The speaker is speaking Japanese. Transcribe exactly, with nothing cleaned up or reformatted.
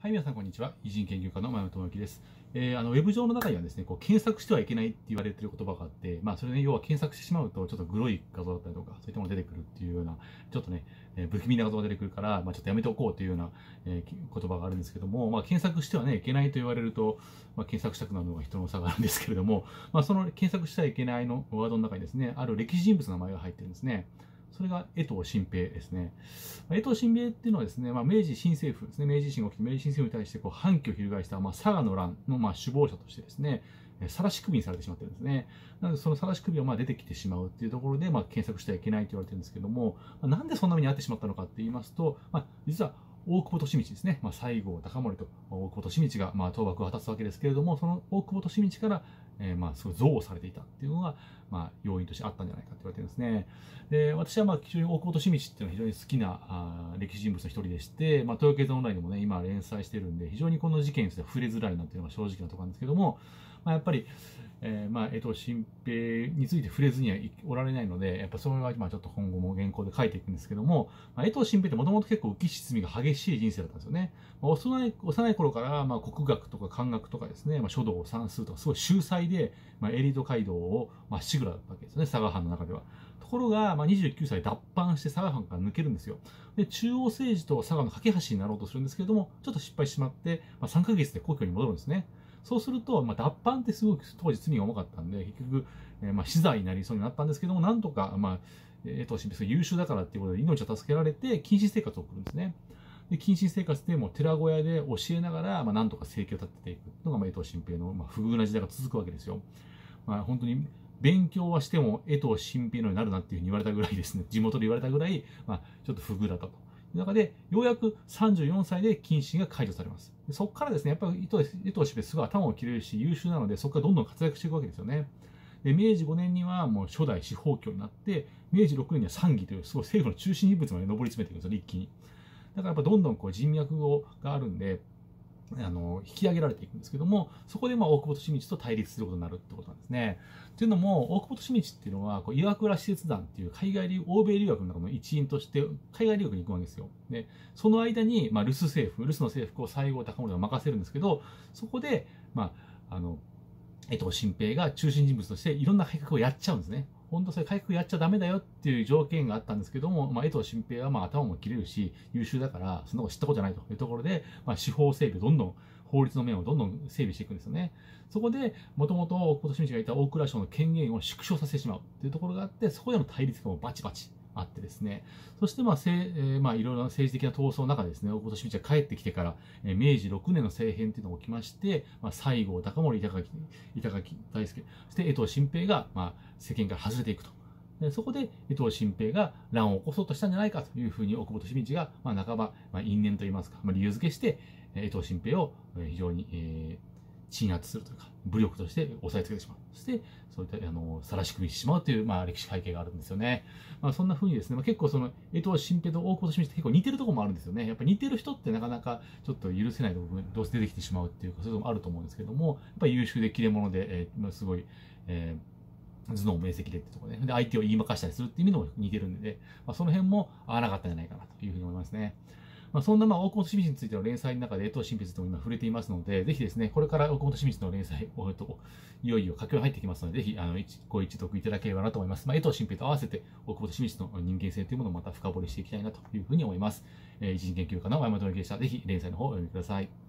はい、皆さん、こんにちは。偉人研究家の前野智之です。えー、あのウェブ上の中にはですね、こう検索してはいけないって言われている言葉があって、まあ、それね、要は検索してしまうと、ちょっとグロい画像だったりとか、そういったものが出てくるっていうような、ちょっとね、えー不気味な画像が出てくるから、まあ、ちょっとやめておこうというような、えー言葉があるんですけども、まあ、検索してはね、いけないと言われると、まあ、検索したくなるのが人の差があるんですけれども、まあ、その検索してはいけないのワードの中にですね、ある歴史人物の名前が入ってるんですね。それが江藤新平ですね。江藤新平っていうのはですね、まあ、明治新政府ですね、明治維新が起きて明治新政府に対してこう反旗を翻した、まあ、佐賀の乱のまあ首謀者としてですね、晒し首にされてしまってるんですね。なので、その晒し首がまあ出てきてしまうっていうところで、まあ、検索してはいけないと言われてるんですけども、まあ、なんでそんな目に遭ってしまったのかって言いますと、まあ、実は大久保利通ですね、まあ、西郷隆盛と大久保利通がまあ倒幕を果たすわけですけれども、その大久保利通から、えー、まあすごい憎悪されていたっていうのが、まあ、要因としてあったんじゃないかと言われてるんですね。で、私はまあ非常に大久保利通っていうのは非常に好きなあ歴史人物の一人でして、まあ、東洋経済オンラインでもね、今連載してるんで、非常にこの事件については触れづらいなっていうのが正直なところなんですけども、まあ、やっぱり、えー、まあ江藤新平について触れずにはおられないので、やっぱそれはまあちょっと今後も原稿で書いていくんですけども、まあ、江藤新平ってもともと結構浮き沈みが激しい人生だったんですよね。まあ、幼い幼い頃からまあ国学とか漢学とかですね、まあ、書道、算数とかすごい秀才で、まあ、エリート街道をまっしぐらだったわけですよね、佐賀藩の中では。ところが、まあ、にじゅうきゅうさい脱藩して佐賀藩から抜けるんですよ。で、中央政治と佐賀の架け橋になろうとするんですけれども、ちょっと失敗してしまって、まあ、さんかげつで故郷に戻るんですね。そうすると、まあ、脱藩ってすごく当時罪が重かったんで、結局、えー、まあ死罪になりそうになったんですけども、なんとか、まあ、江藤新平優秀だからっていうことで命を助けられて、謹慎生活を送るんですね。で、謹慎生活でも寺小屋で教えながら、まあ、なんとか生計を立てていくのが、まあ、江藤新平の、まあ、不遇な時代が続くわけですよ。まあ、本当に勉強はしても江藤新平のようになるなっていうふうに言われたぐらいですね、地元で言われたぐらい、まあ、ちょっと不遇だったと。中で、ようやくさんじゅうよんさいで謹慎が解除されます。でそこからですね、やっぱり江藤新平すごい頭を切れるし、優秀なので、そこからどんどん活躍していくわけですよね。で、明治ごねんにはもう初代司法卿になって、明治ろくねんには参議というすごい政府の中心人物まで上り詰めていくんですよ、一気に。だからやっぱどんどんこう人脈があるんで、あの引き上げられていくんですけども、そこでまあ大久保利通と対立することになるってことなんですね。というのも、大久保利通っていうのは、こう岩倉使節団っていう海外留欧米留学の中の一員として、海外留学に行くわけですよ。で、その間に、まあ、留守政府、留守の政府を西郷隆盛が任せるんですけど、そこで、まあ、あの、江藤新平が中心人物としていろんな改革をやっちゃうんですね。本当それ改革やっちゃダメだよっていう条件があったんですけども、まあ、江藤新平はまあ頭も切れるし優秀だからそんなこと知ったことじゃないというところで、まあ、司法整備をどんどん法律の面をどんどん整備していくんですよね。そこでもともと大久保利通がいた大蔵省の権限を縮小させてしまうというところがあって、そこでの対立がもバチバチあってですね、そしてまあ、せえー、まあいろいろな政治的な闘争の中でですね、大久保利通が帰ってきてから、えー、明治ろくねんの政変というのが起きまして、まあ、西郷隆盛、板垣板垣大輔、そして江藤新平がまあ世間から外れていくと。でそこで江藤新平が乱を起こそうとしたんじゃないかというふうに大久保利通が、まあ、半ば、まあ、因縁といいますか、まあ、理由付けして江藤新平を非常に、えー鎮圧するというか、武力として押さえつけてしまう。そして、そういった、あの、晒し首してしまうという、まあ、歴史背景があるんですよね。まあ、そんな風にですね、まあ、結構その、江藤新平と大久保利通って結構似てるところもあるんですよね。やっぱ似てる人ってなかなかちょっと許せない部分、どうせ出てきてしまうっていうか、そういうのもあると思うんですけども、やっぱり優秀で切れ者で、えー、すごい、えー、頭脳明晰でってところで、ね、で相手を言いまかしたりするっていう意味でも似てるんで、まあ、その辺も合わなかったんじゃないかなというふうに思いますね。まあ、そんなまあ大久保利通についての連載の中で江藤新平とも今触れていますので、ぜひですね、これから大久保利通の連載をいよいよ佳境に入ってきますので、ぜひあのご一読いただければなと思います。まあ、江藤新平と合わせて大久保利通の人間性というものをまた深掘りしていきたいなというふうに思います。えー、一人研究家の前本智之でした。ぜひ連載の方をお読みください。